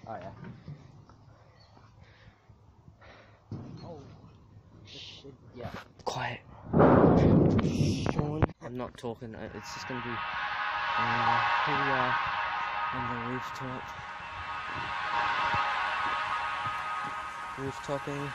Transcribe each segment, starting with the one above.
Oh yeah. Oh shit. Yeah. Quiet. Sean, I'm not talking. It's just gonna be. Here we are on the rooftop. Rooftopping.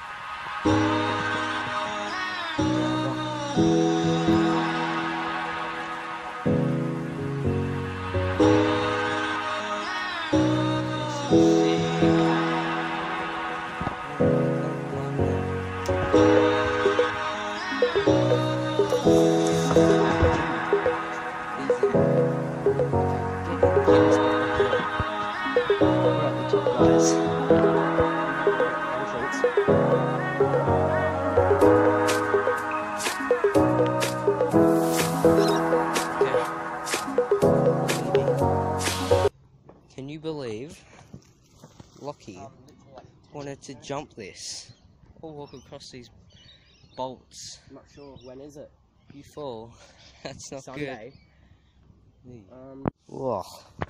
Can you believe Lockie wanted to jump this or walk across these bolts? I'm not sure. When is it? You fall. That's not Sunday. Good. Whoa.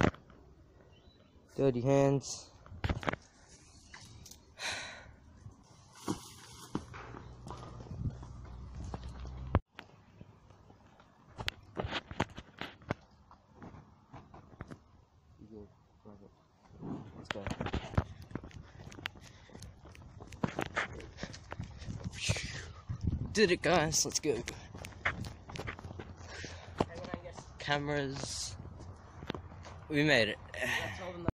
Dirty hands. Let's go. Did it, guys. Let's go. Cameras. We made it.